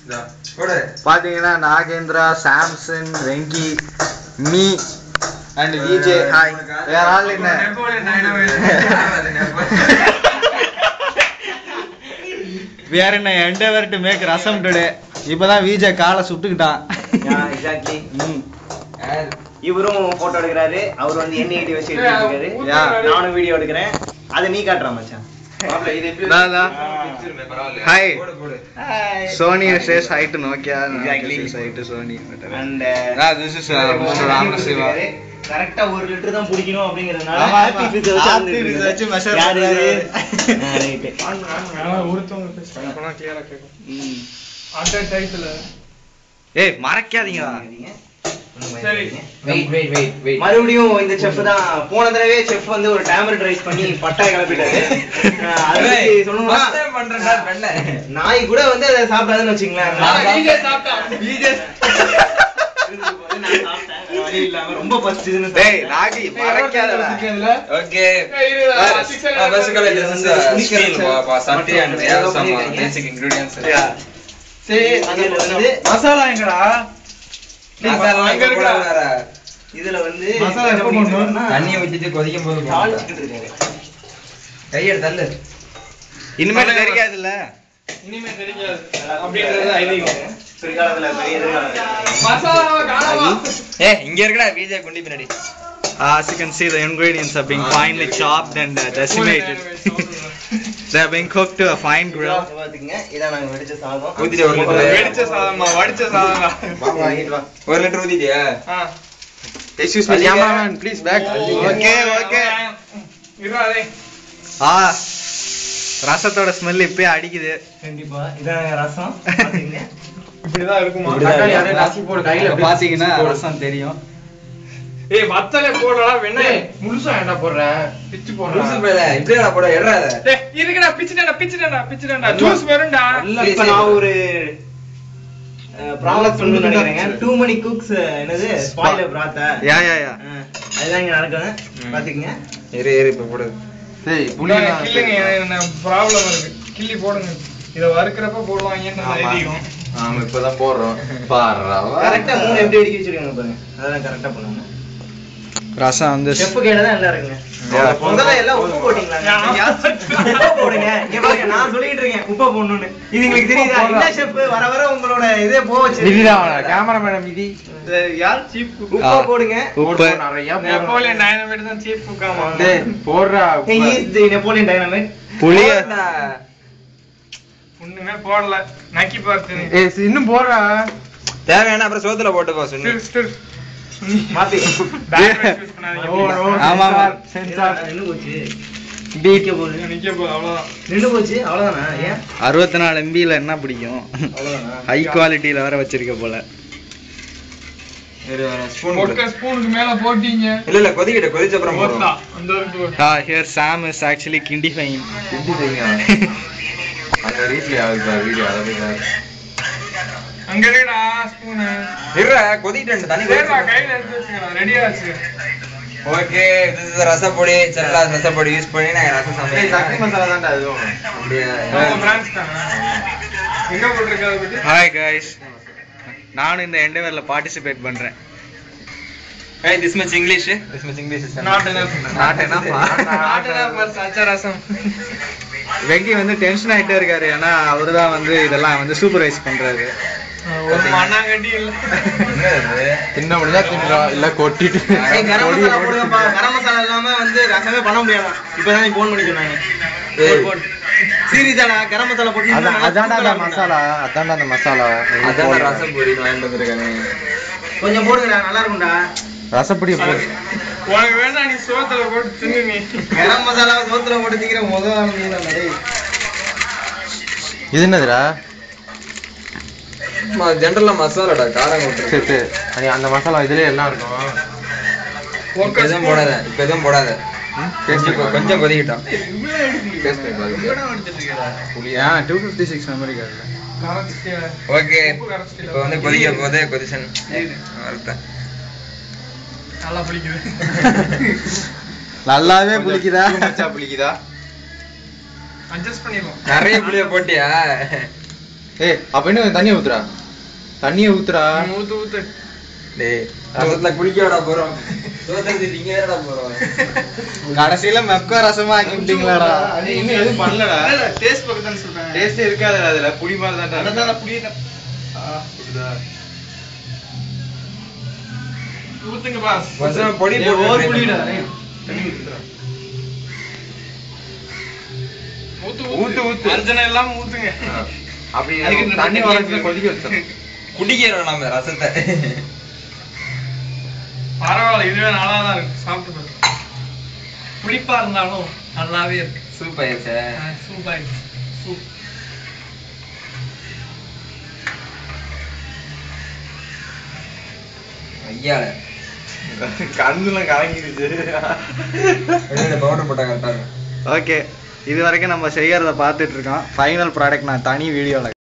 பாத்தீங்கன்னா Nagendra, Samson, Venky, me and VJ. Hi. We are all in. We are in an endeavor to make rasam today. இப்பதான் VJ காலை சுட்டுக்கிட்டான். Yeah, exactly. இவரும் photo எடுக்கறாரு. அவர் வந்து என்ன ஐடி வச்சு எடுத்துக்காரு. நானும் வீடியோ எடுக்கறேன். அத நீ காட்றா மச்சான். மாப்ள இது எப்படி Hi. Sony says hi to Nokia. Exactly. Says hi to Sony. And this is ramana siva. கரெக்ட்டா 1 லிட்டர் தான் குடிக்கணும் அப்படிங்கறதுனால ஹாப்பி ஃபிஸ் வச்சு மெஷர் பண்றாரு. ரைட். ஒருத்தவங்க பேச பண்ணா கிளியரா கேக்கும். அட்ட டைட்டில். ஏய் மறக்காதீங்கடா. சரி. வெயிட். மறுபடியும் இந்த செஃப் தான் போன தடவை செஃப் வந்து ஒரு டேமரிட் ரைஸ் பண்ணி பட்டாய் கிளப்பிட்டாரு. அதுக்கு சொல்லணும்னா ஃபர்ஸ்ட் டைம் பண்றேன்டா வெண்ண. நாய் கூட வந்து அத சாப்பிடாதுன்னு வெச்சீங்களா? வீஜே சாப்பிட்டான். வீஜே நான் சாப்பிட்டேன். வலி இல்லாம ரொம்ப பசிச்சுன்னு. டேய் நாகி மறக்காதடா. Okay. basically this is a skill for Santi and we have some basic ingredients. Yeah. சரி அதுல வந்து மசாலா எங்கடா? மசாலா எங்க போடுறாரா? இதுல வந்து மசாலா எப்ப போடணும்? தண்ணியை ஊத்திட்டு கொதிக்கும் போது தாளிச்சிட்டு இருக்காரு. கைய தள்ளு. இனிமேல் தெரியாதுல்ல. இனிமே தெரியாது. அப்படின்றது ஐதீகம். பிற்காலத்துல பெரிய மசாலாவை காணோமா? ஏய் இங்க இருக்கடா விஜய் குண்டி பின்னாடி. As you can see, the ingredients are being finely chopped and decimated. They are being cooked to a fine grill. பாத்தீங்க இத நாங்க வெடிச்ச சாதம். ஊத்திட்டு 1 லிட்டர். வெடிச்ச சாதமா? வடிச்ச சாதமா? வாங்கிட்டு வா. 1 லிட்டர் ஊத்திட்டியா? Excuse me, cameraman, please back. Okay. இருடா. ரசத்தோட ஸ்மெல் இப்பயே அடிக்குது. கண்டிப்பா இதான் ரசம். பாத்தீங்க இப்படிதான் இருக்குமா? தக்காளி அரை நசி போடு கையில பாத்தீங்கன்னா ரசம் தெரியும். ஏய் வத்தலே போடுடா வெண்ணே. முழுசா ஏன்டா போடுற? பிச்சு போடுற. முழுசு போடல. இப்படிடா போட எறடா. டேய் இருக்குடா பிச்சுடா. ஜூஸ் வரும்டா. இப்ப நான் ஒரு ப்ராப்ளம் சொல்லணும்னு நினைக்கிறேங்க. too many cooks என்னது ஸ்பாயிலர் பிராத்தா. யா. அதுதான் இங்க நடக்குது. பாத்தீங்க. இரு இப்ப போடு. டேய் கில்லிங்க என்ன ப்ராப்ளம் இருக்கு. கிள்ளி போடுங்க. இத வறுக்கறப்ப போடுவாங்கன்னு ஐதீகம். ஆமா இப்பதான் போடுறோம். பாறா. கரெக்ட்டா 3 எப்படி அடிக்க வச்சிருக்காங்க பாருங்க. அதெல்லாம் கரெக்ட்டா பண்ணுங்க. ரசம் வந்து செஃப் கேட தான் எல்லாம் இருக்குங்க. முதல்ல எல்லாம் உப்பு போடிங்களாங்க. உப்பு போடுங்க. இங்க பாருங்க நான் சொல்லிட்டு இருக்கேன் உப்பு போடணும்னு. இது உங்களுக்கு தெரியுதா? இல்ல செஃப் வர உங்களோட இதே போச்சு. இதுடா கேமராமேன் இது. யார் சீப் குக்? உப்பு போடுங்க. உப்பு நிறைய நெப்போலியன் டைனமைட் தான் சீப் குக்காமா. டேய் போடுறா. இது நெப்போலியன் டைனமைட். புளிய ஒண்ணுமே போடல. நக்கி பார்த்து. ஏய் இன்னும் போடுறா. தேவையான அப்புறம் சோத்துல போட்டு போ சொல்லு. மாத்தி. பேக் யூஸ் பண்ணாதீங்க. ஆமா சென்சார் நின்னு போச்சு. பீக்க நிக்க போகுது அவ்வளவுதான். நின்னு போச்சு அவ்வளவுதானா? ஏன் 64 MB ல என்ன பிடிக்கும்? அவ்வளவுதானா? ஹை குவாலிட்டில வர வச்சிருக்க போல. ஸ்பூன் ஒரு ஸ்பூனுக்கு மேல போட்டீங்க. இல்ல கொதிச்ச அப்புறம் போடுறோம். அந்த இருக்கு. Here Sam is actually kindifying. அந்த ரீட்ல வீடியோ அத அங்க இருக்கடா ஸ்பூன். இருடா கொதிட்டேன் தண்ணி சேரா கையில எடுத்து வச்சுக்கடா. ரெடியா ஆச்சு. ஓகே this is ரசப்பொடி செல்லா ரசப்பொடி யூஸ் பண்ணி நான் ரசம் சமைக்கிறேன். சக்தி மசாலா தான்டா அதுவும். அப்படியே பிரான்ச் தான். எங்க போட்டுருக்க அத பத்தி? Hi guys. நான் இந்த எண்டெவர்ல பார்ட்டிசிபேட் பண்றேன். Hey this much English is Not enough for such a rasam. Venki வந்து டென்ஷன் ஆயிட்டே இருக்காரு. ஏன்னா அவர்தான் வந்து இதெல்லாம் வந்து சூப்பர்வைஸ் பண்றாரு. ஒரு மண்ணாங்கட்டி இல்ல. என்னது தின்ன முடிஞ்சா தின்றோம் இல்ல கொட்டிட்டு. கரம் மசாலா போடுங்கப்பா. கரம் மசாலா இல்லாம வந்து ரசமே பண்ண முடியாது. இப்பதான் நீ ஃபோன் பண்ணி சொன்னாங்க. போட் சீரியஸாடா கரம் மசாலா போட்டு அதான்டா அந்த மசாலா. அதான்டா அந்த மசாலா. அதான் ரசப்பொடி வாங்கிட்டு வந்திருக்காங்க. கொஞ்சம் போடுங்கடா நல்லா இருக்கும்டா. ரசப்பொடி போடு. உனக்கு வேணா நீ சோத்துல போட்டு தின்னு நீ. கரம் மசாலா சோத்துல போட்டு திங்கிற முதல் நீ தான் டேய். இது என்னதுடா? ஜெனரலா மசாலாடா காரம் போட்டு. சரி சரி அந்த மசாலா இதுலயே எல்லாம் இருக்கும். இப்ப எதுவும் போடாத. கொஞ்சம் கொதிக்கிட்டோம். புளியா 256 மெமரி கார்டுல. ஓகே இப்போ வந்து கொதிக்க போதே கொதிச்சன் வரட்டேன். நல்லா புளிக்குது. நல்லாவே புளிக்குதா? மச்சா புளிக்குதா? அட்ஜஸ்ட் பண்ணிடுவோம். நிறைய புளிய போட்டியா? ஏய் அப்ப என்ன தண்ணியை ஊத்துறா தண்ணியை ஊத்துறா ஊத்து டேய் ரசத்துல குளிக்கடா போறோம் சோதனை திங்கடா போறோம் கடைசியில மெப்கோ ரசமா ஆக்கிட்டீங்களாடா இன்னும் எதுவும் பண்ணலடா டேஸ்ட் பக்கத்தான்னு சொல்றேன் டேஸ்டே இருக்காதுடா அதுல புளி மாதிரி தான் அதான் புளிய ஊத்துங்க பாஸ் கொஞ்சம் பொடி ஓவர் போட்டு புளிடா ஊத்து ஊத்து அர்ஜன எல்லாம் ஊத்துங்க அப்படி அதுக்கு தண்ணி வரதுல கொதிக்க வச்சோம் குடிக்கிறோம் நம்ம ரசத்தை பரவாயில்ல இதுவே நல்லா தான் இருக்கு சாப்பிட்டு பாரு புளிப்பா இருந்தாலும் நல்லாவே இருக்கு சூப் ஆயிடுச்சு சூப்பர் சூப் ஐயால கண்ணுலாம் கலங்கிடுச்சு பவுடர் போட்டா கரெக்டா இருக்கும் ஓகே இது வரைக்கும் நம்ம செய்யறத பார்த்துட்டு இருக்கோம் ஃபைனல் ப்ராடக்ட் நான் தனி வீடியோல